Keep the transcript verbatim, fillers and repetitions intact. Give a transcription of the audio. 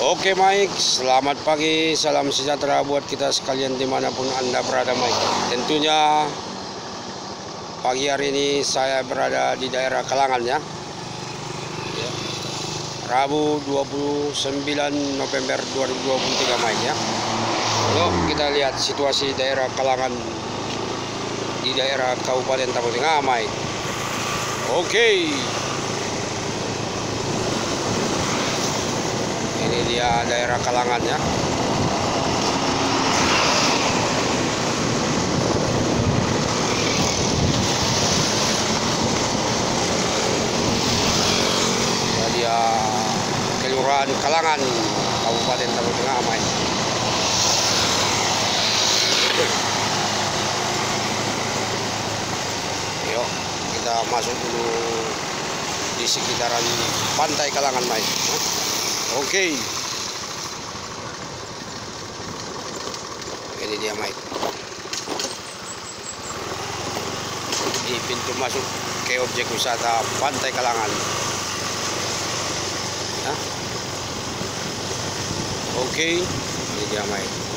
Oke Mike, selamat pagi, salam sejahtera buat kita sekalian dimanapun Anda berada Mike. Tentunya pagi hari ini saya berada di daerah Kalangan ya, Rabu dua puluh sembilan November dua ribu dua puluh tiga Mike ya. Yuk kita lihat situasi daerah Kalangan di daerah Kabupaten Tapau Tengah Mike. Oke. Ini dia daerah Kalangan ya. Dia Kelurahan Kalangan, Kabupaten Tapau Tengah Mike. Yuk kita masuk dulu di sekitaran pantai Kalangan Mike. Oke, okay. Ini dia Mike. Ini pintu masuk ke objek wisata Pantai Kalangan. Ya. Oke, okay. Ini dia Mike.